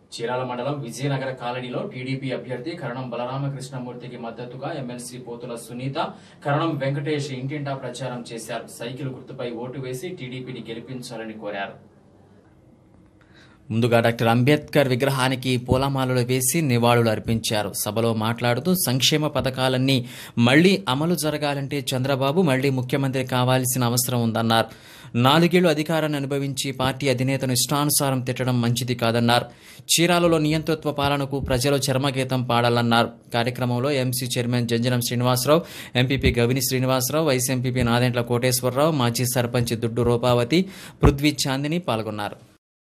చీరాల మండలం విజయనగర కాలనీలో టీడీపీ అభ్యర్థి కరణం బలరామకృష్ణమూర్తికి మద్దతుగా ఎమ్మెల్సీ పోతుల సునీత, కరణం వెంకటేష్ ఇంటింటా ప్రచారం చేశారు. సైకిల్ గుర్తుపై ఓటు వేసి టీడీపీని గెలిపించాలని కోరారు. ముందుగా డాక్టర్ అంబేద్కర్ విగ్రహానికి పూలమాలలు వేసి నివాళులు అర్పించారు. సభలో మాట్లాడుతూ సంక్షేమ పథకాలన్నీ మళ్లీ అమలు జరగాలంటే చంద్రబాబు మళ్లీ ముఖ్యమంత్రి కావాల్సిన అవసరం ఉందన్నారు. 4 ఏళ్లు అధికారాన్ని అనుభవించి పార్టీ అధినేతను ఇష్టానుసారం తిట్టడం మంచిది కాదన్నారు. చీరాలలో నియంతృత్వ పాలనకు ప్రజలు చర్మగీతం పాడాలన్నారు. కార్యక్రమంలో MC chairman Janjanam Srinivasarao, MPP Gavini Srinivasarao, vice MPP Nadendla Koteswararao, మాజీ సర్పంచ్ దుడ్డు రూపావతి, పృథ్వీ చాందిని పాల్గొన్నారు.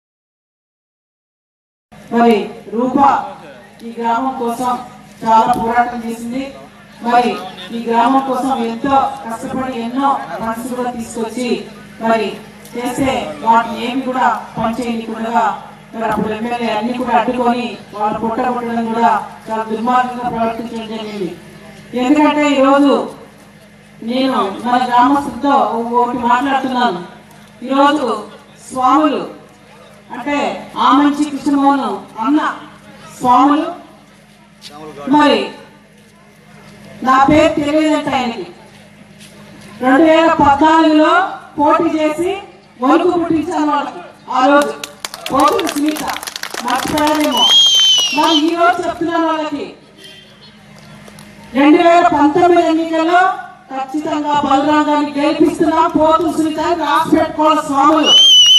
మరి రూపా ఈ గ్రామం కోసం చాలా పోరాటం చేసింది. మరి ఈ గ్రామం కోసం ఎంతో కష్టపడి ఎన్నో ఫండ్స్ కూడా తీసుకొచ్చి మరి చేసే వాటిని ఏమి కూడా పనిచేయకుండా మరి అప్పుడు ఎమ్మెల్యే అన్ని కూడా అడ్డుకొని వాళ్ళ పుట్టగొట్టడం కూడా చాలా దుర్మార్గంగా ప్రవర్తించడం జరిగింది. ఎందుకంటే ఈరోజు నేను మన గ్రామస్తులతో ఒకటి మాట్లాడుతున్నాను. ఈరోజు స్వాములు అంటే ఆమంచి కృష్ణమోహన్ అన్న స్వాములు మరి నా పేరు తెలియదంటే ఆయనకి 2014లో పోటీ చేసి వణుకు పుట్టించాను వాళ్ళకి. ఆ రోజు పోతుల సునీత మర్చిపోయానేమో. మరి ఈ రోజు చెప్తున్నాను వాళ్ళకి 2019 ఎన్నికల్లో ఖచ్చితంగా బలరాం గారిని గెలిపిస్తున్నా, పోతుల సునీత రాసి పెట్టుకోవాలి స్వాములు.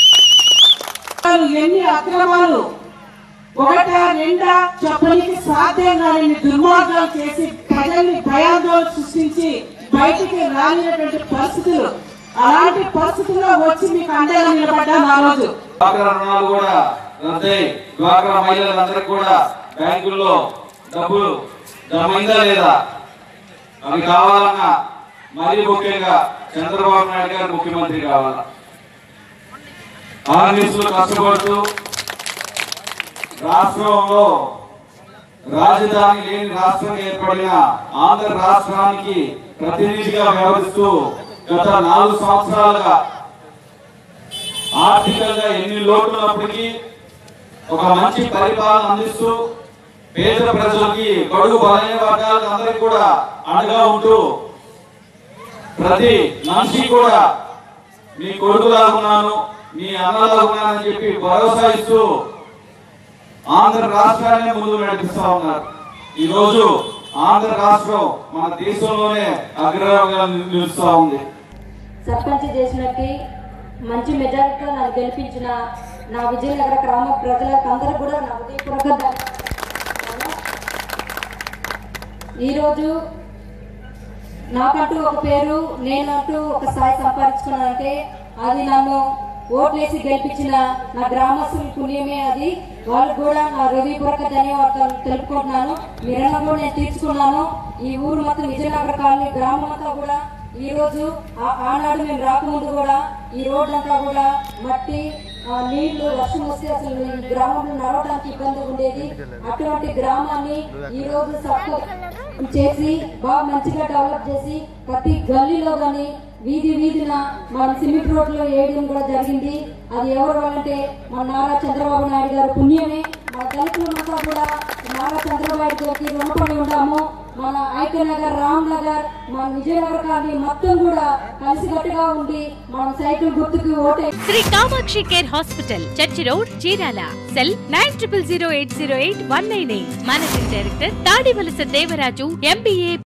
ఎన్ని అక్రమాలు ఒకటా రెండా చెప్పడానికి సాధ్యం కాని దుర్మార్గాలు చేసి ప్రజల్ని భయాందోళన సృష్టించి బయటికి రానినటువంటి పరిస్థితులు, అలాంటి పరిస్థితుల్లో వచ్చి మీకు అండగా నిలబడ్డాను. ఆ రోజు కూడా డ్వాక్రా మహిళలందరికీ కూడా బ్యాంకుల్లో డబ్బులు జమైందా లేదా అవి కావాలన్నా మరీ ముఖ్యంగా చంద్రబాబు నాయుడు గారు ముఖ్యమంత్రి కావాలా. ఆర్మీసులు కష్టపడుతూ రాష్ట్రంలో రాజధాని లేని రాష్ట్రంగా ఏర్పడిన ఆంధ్ర రాష్ట్రానికి ప్రతినిధిగా వ్యవహరిస్తూ గత 4 సంవత్సరాలుగా ఆర్థికంగా ఎన్ని లోటున్నప్పటికీ ఒక మంచి పరిపాలన అందిస్తూ పేద ప్రజలకి కడుగు బలైన వర్గాలకు అందరికీ కూడా అండగా ఉంటూ ప్రతి మనిషి కూడా మీ కొడుకులా ఉన్నాను, మీ అన్నలా ఉన్నానని చెప్పి భరోసా ఇస్తూ ఆంధ్ర రాష్ట్రాన్ని ముందు నడిపిస్తా ఉన్నారు. ఈ రోజు ఆంధ్ర రాష్ట్రం మన దేశంలోనే అగ్రగా నిలుస్తా ఉంది. సర్పంచ్ చేసినట్టు మంచి మెజారిటీతో నాకు గెలిపించిన నా విజయనగర గ్రామ ప్రజలకు అందరూ కూడా నా హృదయపూర్వక ఈరోజు నాకంటూ ఒక పేరు, నేనంటూ ఒక స్థాయి సంపాదించుకున్నానంటే అది నన్ను ఓట్లేసి గెలిపించిన నా గ్రామస్తుల పుణ్యమే. అది వాళ్ళకు కూడా నా హృదయపూర్వక ధన్యవాదాలు తెలుపుకుంటున్నాను. మీరన్నా కూడా నేను తీర్చుకున్నాను. ఈ ఊరు మొత్తం విజయనగర కాలనీ గ్రామం అంతా కూడా ఈ రోజు ఆనాడు మేము రాకముందు కూడా ఈ రోడ్లంతా కూడా మట్టి, నీళ్లు, వర్షం వస్తే అసలు ఈ గ్రామంలో నడవడానికి ఇబ్బంది ఉండేది. అటువంటి గ్రామాన్ని ఈ రోజు చేసి బాగా మంచిగా డెవలప్ చేసి ప్రతి గల్లీలో గాని వీధి వీధిన మన సిమెంట్ రోడ్లో వేయడం కూడా జరిగింది. అది ఎవరు అంటే మన నారా చంద్రబాబు నాయుడు గారు పుణ్యమే. మన దళితులంతా కూడా నారా చంద్రబాబు గారికి రుణపడి ఉంటాము. మన ఐక్యనగర్, రామ్ నగర్, మన విజయనగర కాలనీ మొత్తం కూడా కలిసికట్టుగా ఉండి మనం సైకిల్ గుర్తుకు ఓటే. Sri Kamakshi care hospital, church road, Chirala. Cell 9008080198. Managing director Tadivalasa Devaraju, MBA.